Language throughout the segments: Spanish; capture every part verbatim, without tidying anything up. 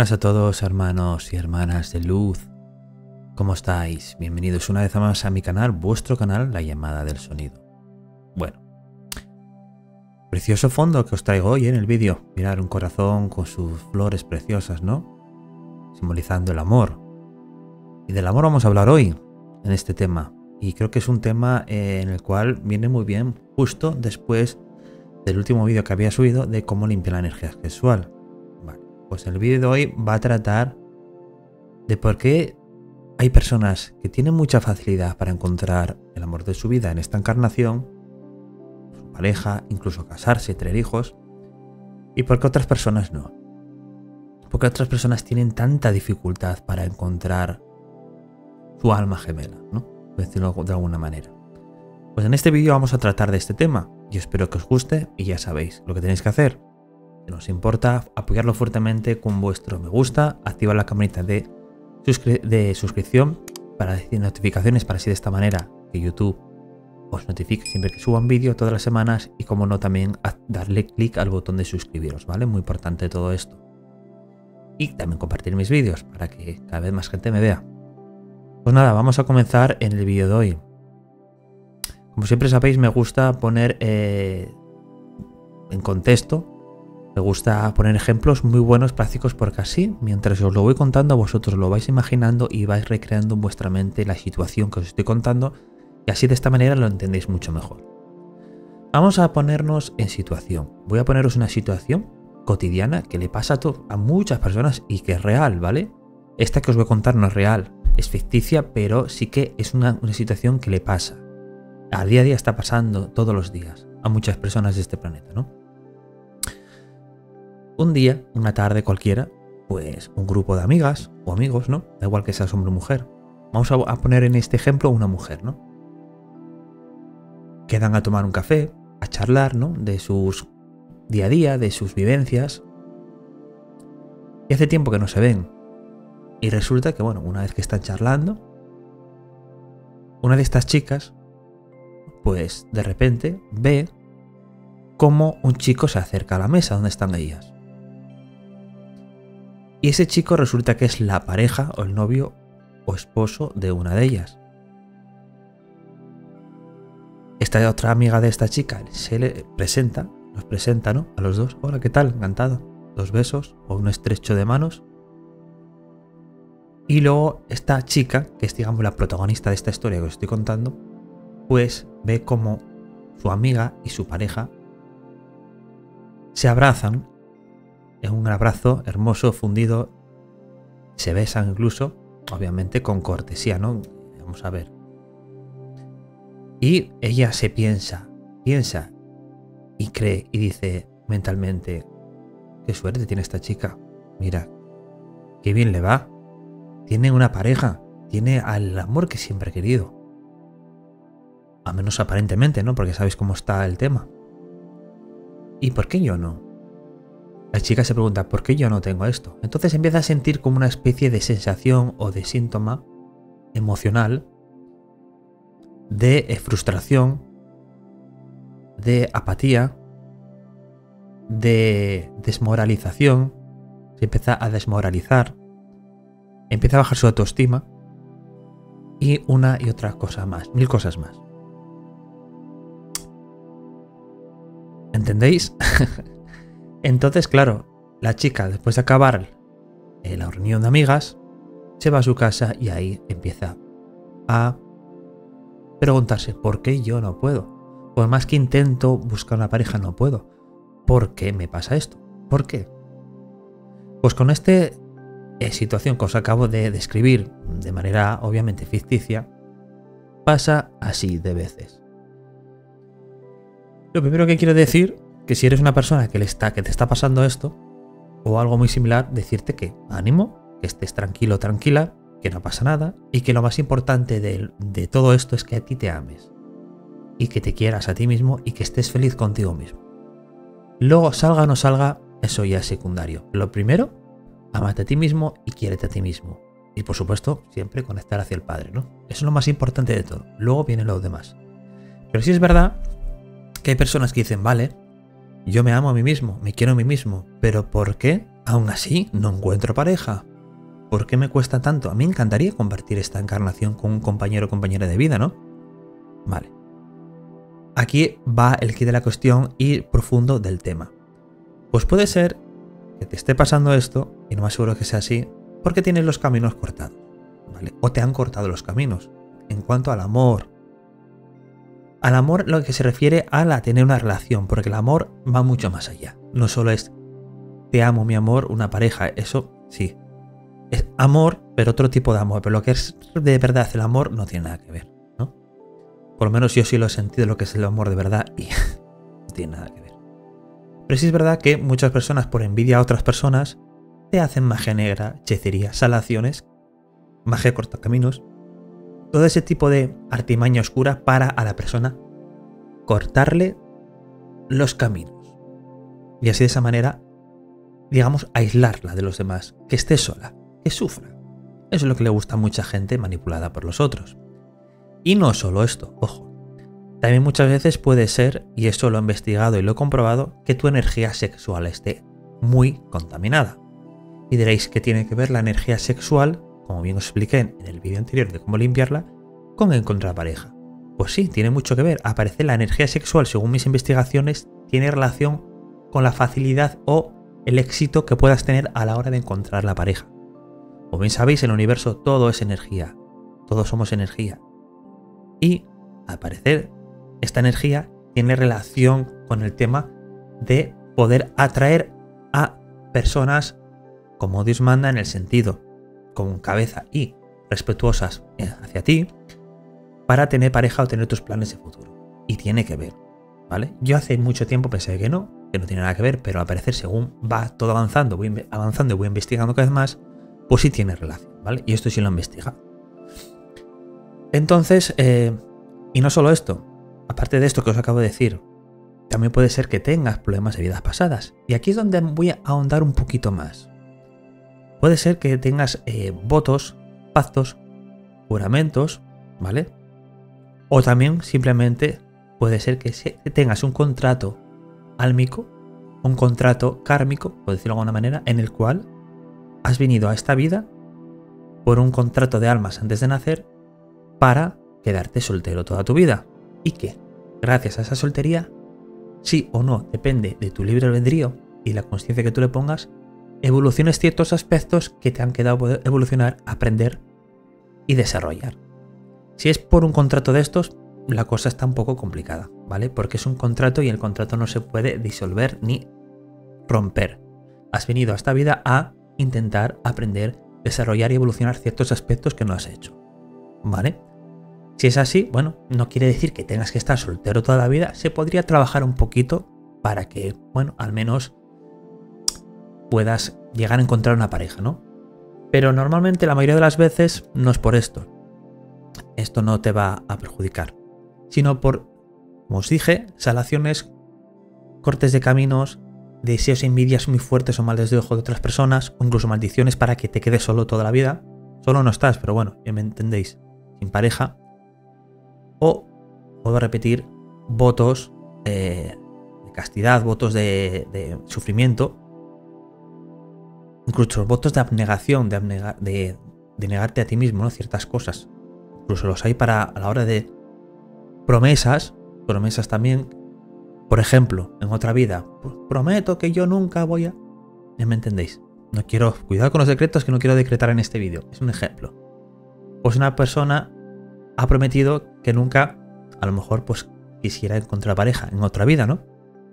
Buenas a todos, hermanos y hermanas de luz. ¿Cómo estáis? Bienvenidos una vez más a mi canal, vuestro canal, La Llamada del Sonido. Bueno, precioso fondo que os traigo hoy en el vídeo. Mirad, un corazón con sus flores preciosas, ¿no? Simbolizando el amor. Y del amor vamos a hablar hoy, en este tema. Y creo que es un tema eh, en el cual viene muy bien justo después del último vídeo que había subido de cómo limpiar la energía sexual. Vale, pues el vídeo de hoy va a tratar de por qué hay personas que tienen mucha facilidad para encontrar el amor de su vida en esta encarnación, su pareja, incluso casarse, tener hijos, y por qué otras personas no. Porque otras personas tienen tanta dificultad para encontrar su alma gemela, ¿no? Por decirlo de alguna manera. Pues en este vídeo vamos a tratar de este tema. Yo espero que os guste y ya sabéis lo que tenéis que hacer. Si nos importa, apoyarlo fuertemente con vuestro me gusta, activar la campanita de, suscri de suscripción para decir notificaciones, para así de esta manera que YouTube os notifique siempre que suba un vídeo todas las semanas, y como no, también darle clic al botón de suscribiros, ¿vale? Muy importante todo esto. Y también compartir mis vídeos para que cada vez más gente me vea. Pues nada, vamos a comenzar en el vídeo de hoy. Como siempre sabéis, me gusta poner eh, en contexto, me gusta poner ejemplos muy buenos, prácticos, porque así, mientras os lo voy contando, vosotros lo vais imaginando y vais recreando en vuestra mente la situación que os estoy contando, y así de esta manera lo entendéis mucho mejor. Vamos a ponernos en situación. Voy a poneros una situación cotidiana que le pasa a, a muchas personas y que es real, ¿vale? Esta que os voy a contar no es real, es ficticia, pero sí que es una, una situación que le pasa. A día a día está pasando todos los días a muchas personas de este planeta, ¿no? Un día, una tarde cualquiera, pues un grupo de amigas o amigos, ¿no? Da igual que seas hombre o mujer. Vamos a, a poner en este ejemplo una mujer, ¿no? Quedan a tomar un café, a charlar, ¿no? De sus día a día, de sus vivencias. Y hace tiempo que no se ven. Y resulta que, bueno, una vez que están charlando, una de estas chicas, pues de repente ve cómo un chico se acerca a la mesa donde están ellas. Y ese chico resulta que es la pareja o el novio o esposo de una de ellas. Esta otra amiga de esta chica se le presenta, nos presenta, ¿no? A los dos. Hola, ¿qué tal? Encantada. Dos besos o un estrecho de manos. Y luego esta chica, que es, digamos, la protagonista de esta historia que os estoy contando, pues ve como su amiga y su pareja se abrazan en un abrazo hermoso, fundido, se besan incluso, obviamente con cortesía, ¿no? Vamos a ver. Y ella se piensa, piensa y cree y dice mentalmente: qué suerte tiene esta chica, mira, qué bien le va, tiene una pareja, tiene al amor que siempre ha querido. A menos aparentemente, ¿no? Porque sabéis cómo está el tema. ¿Y por qué yo no? La chica se pregunta: ¿por qué yo no tengo esto? Entonces empieza a sentir como una especie de sensación o de síntoma emocional de frustración, de apatía, de desmoralización. Se empieza a desmoralizar, empieza a bajar su autoestima y una y otra cosa más, mil cosas más. ¿Entendéis? Entonces, claro, la chica, después de acabar eh, la reunión de amigas, se va a su casa y ahí empieza a preguntarse: ¿por qué yo no puedo? Por más que intento buscar una pareja, no puedo. ¿Por qué me pasa esto? ¿Por qué? Pues con esta eh, situación que os acabo de describir de manera obviamente ficticia, pasa así de veces. Lo primero que quiero decir, que si eres una persona que, le está, que te está pasando esto, o algo muy similar, decirte que ánimo, que estés tranquilo, tranquila, que no pasa nada, y que lo más importante de, de todo esto es que a ti te ames, y que te quieras a ti mismo, y que estés feliz contigo mismo. Luego, salga o no salga, eso ya es secundario. Lo primero, ámate a ti mismo y quiérete a ti mismo. Y por supuesto, siempre conectar hacia el Padre, ¿no? Eso es lo más importante de todo. Luego viene lo demás. Pero sí es verdad que hay personas que dicen: vale, yo me amo a mí mismo, me quiero a mí mismo, pero ¿por qué Aún así, no encuentro pareja. ¿Por qué me cuesta tanto? A mí me encantaría compartir esta encarnación con un compañero o compañera de vida, ¿no? Vale. Aquí va el quid de la cuestión y profundo del tema. Pues puede ser que te esté pasando esto, y no me aseguro que sea así, porque tienes los caminos cortados, ¿vale? O te han cortado los caminos. En cuanto al amor. Al amor lo que se refiere a la tener una relación, porque el amor va mucho más allá. No solo es te amo, mi amor, una pareja, eso sí. Es amor, pero otro tipo de amor. Pero lo que es de verdad el amor no tiene nada que ver, ¿no? Por lo menos yo sí lo he sentido lo que es el amor de verdad y no tiene nada que ver. Pero sí es verdad que muchas personas, por envidia a otras personas, te hacen magia negra, hechicería, salaciones, magia cortacaminos, todo ese tipo de artimaña oscura para a la persona cortarle los caminos. Y así de esa manera, digamos, aislarla de los demás, que esté sola, que sufra. Eso es lo que le gusta a mucha gente manipulada por los otros. Y no solo esto, ojo. También muchas veces puede ser, y eso lo he investigado y lo he comprobado, que tu energía sexual esté muy contaminada. Y diréis que tiene que ver la energía sexual, como bien os expliqué en el vídeo anterior de cómo limpiarla, con encontrar pareja. Pues sí, tiene mucho que ver. Aparece la energía sexual, según mis investigaciones, tiene relación con la facilidad o el éxito que puedas tener a la hora de encontrar la pareja. Como bien sabéis, en el universo todo es energía. Todos somos energía. Y, al parecer, esta energía tiene relación con el tema de poder atraer a personas como Dios manda, en el sentido con cabeza y respetuosas hacia ti, para tener pareja o tener tus planes de futuro. Y tiene que ver, ¿vale? Yo hace mucho tiempo pensé que no, que no tiene nada que ver, pero al parecer según va todo avanzando, voy avanzando y voy investigando cada vez más, pues sí tiene relación, ¿vale? Y esto sí lo he investigado. Entonces, eh, y no solo esto, aparte de esto que os acabo de decir, también puede ser que tengas problemas de vidas pasadas. Y aquí es donde voy a ahondar un poquito más. Puede ser que tengas eh, votos, pactos, juramentos, ¿vale? O también simplemente puede ser que tengas un contrato álmico, un contrato kármico, por decirlo de alguna manera, en el cual has venido a esta vida por un contrato de almas antes de nacer para quedarte soltero toda tu vida. Y que, gracias a esa soltería, sí o no, depende de tu libre albedrío y la conciencia que tú le pongas, evoluciones ciertos aspectos que te han quedado por evolucionar, aprender y desarrollar. Si es por un contrato de estos, la cosa está un poco complicada, ¿vale? Porque es un contrato y el contrato no se puede disolver ni romper. Has venido a esta vida a intentar aprender, desarrollar y evolucionar ciertos aspectos que no has hecho, ¿vale? Si es así, bueno, no quiere decir que tengas que estar soltero toda la vida. Se podría trabajar un poquito para que, bueno, al menos puedas llegar a encontrar una pareja, ¿no? Pero normalmente la mayoría de las veces no es por esto. Esto no te va a perjudicar, sino por, como os dije, salaciones, cortes de caminos, deseos e envidias muy fuertes o males de ojo de otras personas, o incluso maldiciones para que te quedes solo toda la vida. Solo no estás, pero bueno, ya me entendéis, sin pareja. O, puedo repetir, votos eh, de castidad, votos de, de sufrimiento, incluso votos de abnegación, de, abnega, de, de negarte a ti mismo, ¿no? Ciertas cosas. Incluso los hay para a la hora de promesas, promesas también. Por ejemplo, en otra vida, prometo que yo nunca voy a... ¿Ya me entendéis? No quiero... Cuidado con los decretos que no quiero decretar en este vídeo. Es un ejemplo. Pues una persona ha prometido que nunca, a lo mejor, pues quisiera encontrar pareja en otra vida, ¿no?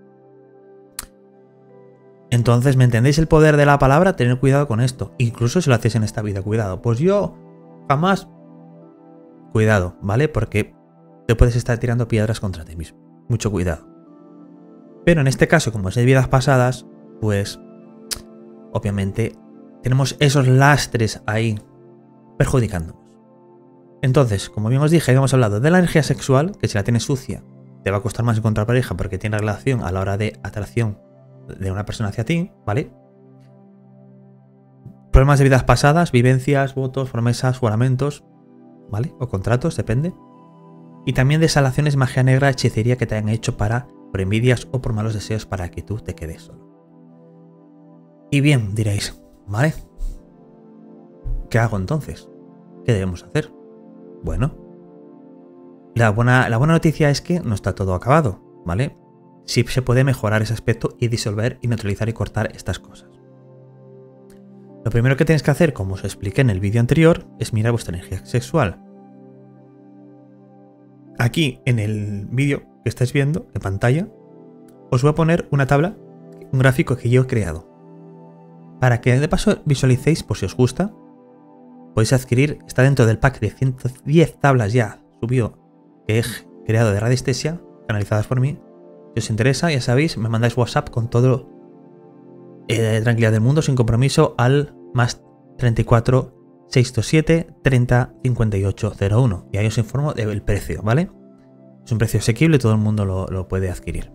Entonces, ¿me entendéis el poder de la palabra? Tener cuidado con esto. Incluso si lo hacéis en esta vida, cuidado. Pues yo jamás... Cuidado, ¿vale? Porque te puedes estar tirando piedras contra ti mismo. Mucho cuidado. Pero en este caso, como es de vidas pasadas, pues obviamente tenemos esos lastres ahí perjudicándonos. Entonces, como bien os dije, habíamos hablado de la energía sexual, que si la tienes sucia, te va a costar más encontrar pareja porque tiene relación a la hora de atracción de una persona hacia ti, ¿vale? Problemas de vidas pasadas, vivencias, votos, promesas, juramentos, ¿vale? O contratos, depende. Y también de salaciones, magia negra, hechicería que te han hecho para, por envidias o por malos deseos para que tú te quedes solo. Y bien, diréis, ¿vale? ¿Qué hago entonces? ¿Qué debemos hacer? Bueno, la buena, la buena noticia es que no está todo acabado, ¿vale? Sí se puede mejorar ese aspecto y disolver y neutralizar y cortar estas cosas. Lo primero que tenéis que hacer, como os expliqué en el vídeo anterior, es mirar vuestra energía sexual. Aquí en el vídeo que estáis viendo en pantalla, os voy a poner una tabla, un gráfico que yo he creado. Para que de paso visualicéis, por si os gusta, podéis adquirir, está dentro del pack de ciento diez tablas ya subió, que he creado de radiestesia, canalizadas por mí. Si os interesa, ya sabéis, me mandáis WhatsApp con todo eh, tranquilidad del mundo, sin compromiso, al más treinta y cuatro, seiscientos siete, treinta, cincuenta y ocho, cero uno. Y ahí os informo del precio, ¿vale? Es un precio asequible y todo el mundo lo, lo puede adquirir.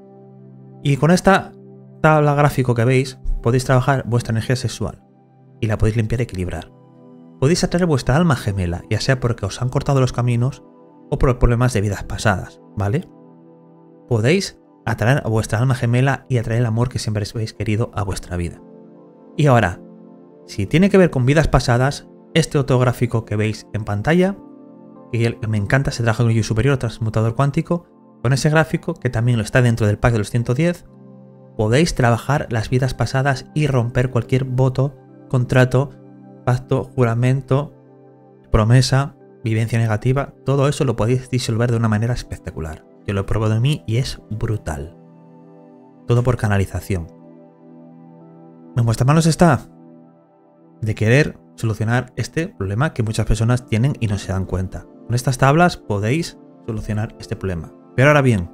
Y con esta tabla gráfico que veis, podéis trabajar vuestra energía sexual y la podéis limpiar y equilibrar. Podéis atraer vuestra alma gemela, ya sea porque os han cortado los caminos o por problemas de vidas pasadas, ¿vale? Podéis atraer a vuestra alma gemela y atraer el amor que siempre habéis querido a vuestra vida. Y ahora, si tiene que ver con vidas pasadas, este otro gráfico que veis en pantalla, que me encanta, se trabaja con el yo superior, transmutador cuántico, con ese gráfico, que también lo está dentro del pack de los ciento diez, podéis trabajar las vidas pasadas y romper cualquier voto, contrato, pacto, juramento, promesa, vivencia negativa. Todo eso lo podéis disolver de una manera espectacular. Yo lo he probado en mí y es brutal. Todo por canalización. En vuestras manos está de querer solucionar este problema que muchas personas tienen y no se dan cuenta. Con estas tablas podéis solucionar este problema. Pero ahora bien,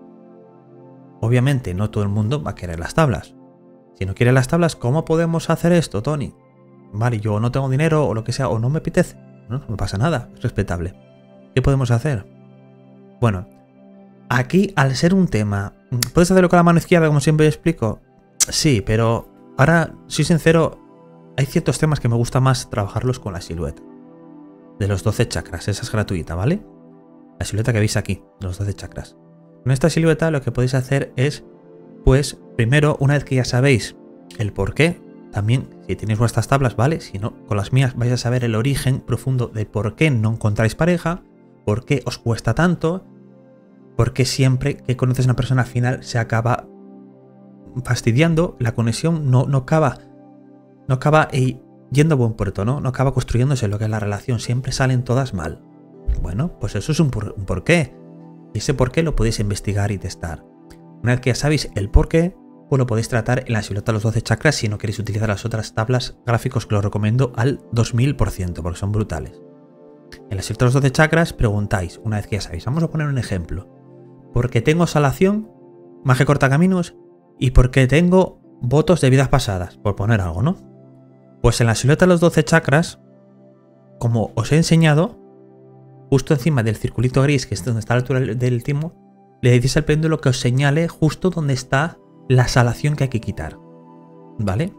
obviamente no todo el mundo va a querer las tablas. Si no quiere las tablas, ¿cómo podemos hacer esto, Tony? Vale, yo no tengo dinero o lo que sea, o no me apetece. No, no pasa nada, es respetable. ¿Qué podemos hacer? Bueno, aquí al ser un tema, ¿puedes hacerlo con la mano izquierda como siempre explico? Sí, pero ahora, soy sincero, hay ciertos temas que me gusta más trabajarlos con la silueta. De los doce chakras, esa es gratuita, ¿vale? La silueta que veis aquí, de los doce chakras. Con esta silueta lo que podéis hacer es, pues, primero, una vez que ya sabéis el por qué, también, si tenéis vuestras tablas, ¿vale? Si no, con las mías vais a saber el origen profundo de por qué no encontráis pareja, por qué os cuesta tanto, por qué siempre que conoces a una persona al final se acaba fastidiando, la conexión no, no acaba, no acaba eh, yendo a buen puerto, ¿no? No acaba construyéndose lo que es la relación, siempre salen todas mal. Bueno, pues eso es un, por, un porqué. Y ese porqué lo podéis investigar y testar. Una vez que ya sabéis el porqué, pues lo podéis tratar en la silueta de los doce chakras si no queréis utilizar las otras tablas gráficos que os recomiendo al dos mil por ciento, porque son brutales. En la silueta de los doce chakras preguntáis, una vez que ya sabéis, vamos a poner un ejemplo. ¿Por qué tengo salación, magia cortacaminos y por qué tengo votos de vidas pasadas? Por poner algo, ¿no? Pues en la silueta de los doce chakras, como os he enseñado, justo encima del circulito gris, que es donde está la altura del timo, le decís al péndulo que os señale justo donde está la salación que hay que quitar, ¿vale?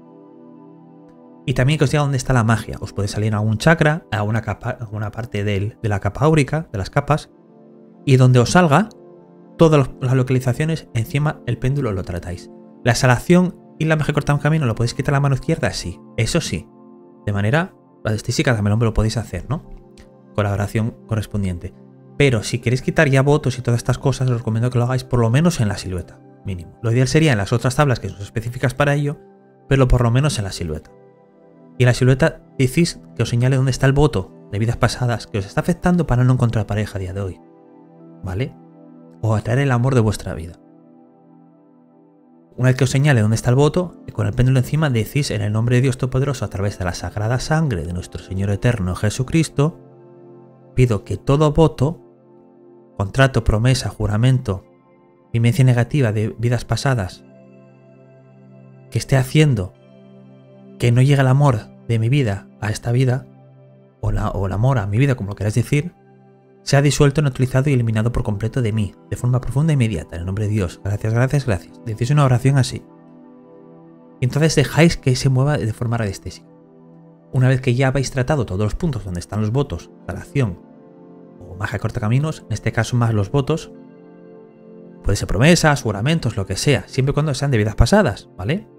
Y también que os diga dónde está la magia. Os puede salir a algún chakra, a una, capa, a una parte del, de la capa áurica, de las capas, y donde os salga todas las localizaciones, encima el péndulo lo tratáis. La salación y la magia corta un camino lo podéis quitar a la mano izquierda, sí, eso sí. De manera radiestésica también lo podéis hacer, ¿no? Con la oración correspondiente. Pero si queréis quitar ya votos y todas estas cosas, os recomiendo que lo hagáis por lo menos en la silueta, mínimo. Lo ideal sería en las otras tablas que son específicas para ello, pero por lo menos en la silueta. Y en la silueta decís que os señale dónde está el voto de vidas pasadas que os está afectando para no encontrar pareja a día de hoy, ¿vale? O atraer el amor de vuestra vida. Una vez que os señale dónde está el voto, con el péndulo encima decís en el nombre de Dios Todopoderoso a través de la sagrada sangre de nuestro Señor Eterno Jesucristo, pido que todo voto, contrato, promesa, juramento, vivencia negativa de vidas pasadas que esté haciendo que no llegue el amor de mi vida a esta vida, o, la, o el amor a mi vida, como lo queráis decir, sea disuelto, neutralizado y eliminado por completo de mí, de forma profunda e inmediata, en el nombre de Dios. Gracias, gracias, gracias. Decís una oración así. Y entonces dejáis que se mueva de forma radiestésica. Una vez que ya habéis tratado todos los puntos donde están los votos, salación o magia cortacaminos, en este caso más los votos, puede ser promesas, juramentos, lo que sea, siempre y cuando sean de vidas pasadas, ¿vale?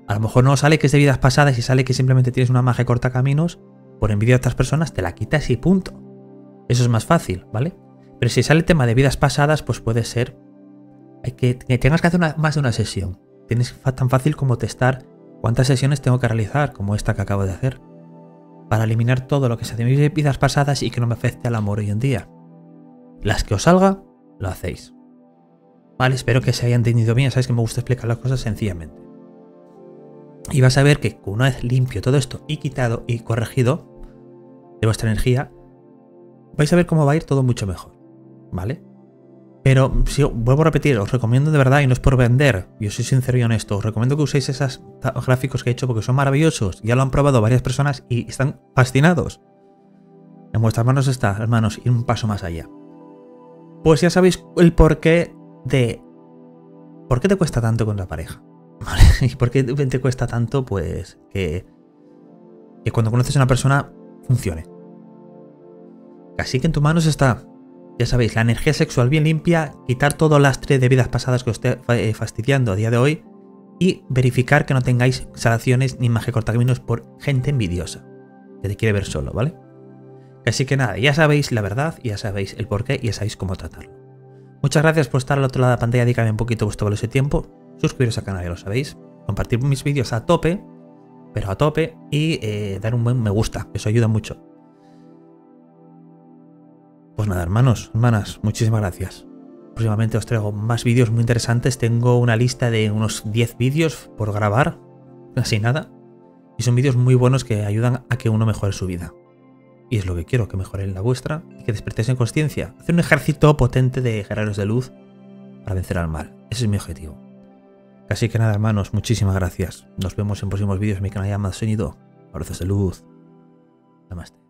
A lo mejor no sale que es de vidas pasadas y sale que simplemente tienes una magia corta caminos, por envidia a otras personas te la quitas y punto. Eso es más fácil, ¿vale? Pero si sale el tema de vidas pasadas, pues puede ser hay que, que tengas que hacer una, más de una sesión. Tienes tan fácil como testar cuántas sesiones tengo que realizar, como esta que acabo de hacer, para eliminar todo lo que sea de mis vidas pasadas y que no me afecte al amor hoy en día. Las que os salga, lo hacéis. Vale, espero que se haya entendido bien. Sabéis que me gusta explicar las cosas sencillamente. Y vas a ver que una vez limpio todo esto y quitado y corregido de vuestra energía, vais a ver cómo va a ir todo mucho mejor, ¿vale? Pero si vuelvo a repetir, os recomiendo de verdad, y no es por vender, yo soy sincero y honesto, os recomiendo que uséis esos gráficos que he hecho porque son maravillosos. Ya lo han probado varias personas y están fascinados. En vuestras manos está, hermanos, ir un paso más allá. Pues ya sabéis el porqué de... ¿Por qué te cuesta tanto con la pareja? ¿Vale? ¿Y por qué te cuesta tanto? Pues que, que cuando conoces a una persona funcione. Así que en tus manos está, ya sabéis, la energía sexual bien limpia, quitar todo lastre de vidas pasadas que os esté fastidiando a día de hoy y verificar que no tengáis salaciones ni magia cortacaminos por gente envidiosa que te quiere ver solo, ¿vale? Así que nada, ya sabéis la verdad, ya sabéis el porqué y ya sabéis cómo tratarlo. Muchas gracias por estar al otro lado de la pantalla, dedícame un poquito vuestro valioso tiempo, suscribiros al canal, ya lo sabéis, compartir mis vídeos a tope, pero a tope, y eh, dar un buen me gusta, eso ayuda mucho. Pues nada, hermanos, hermanas, muchísimas gracias. Próximamente os traigo más vídeos muy interesantes, tengo una lista de unos diez vídeos por grabar, casi nada, y son vídeos muy buenos que ayudan a que uno mejore su vida. Y es lo que quiero, que mejoren la vuestra y que despertéis en conciencia. Hacer un ejército potente de guerreros de luz para vencer al mal. Ese es mi objetivo. Así que nada, hermanos, muchísimas gracias. Nos vemos en próximos vídeos en mi canal llamado Sonido. Abrazos de luz. Namaste.